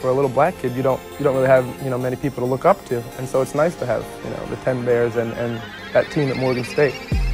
for a little black kid, you don't really have many people to look up to, and so it's nice to have the 10 Bears and that team at Morgan State.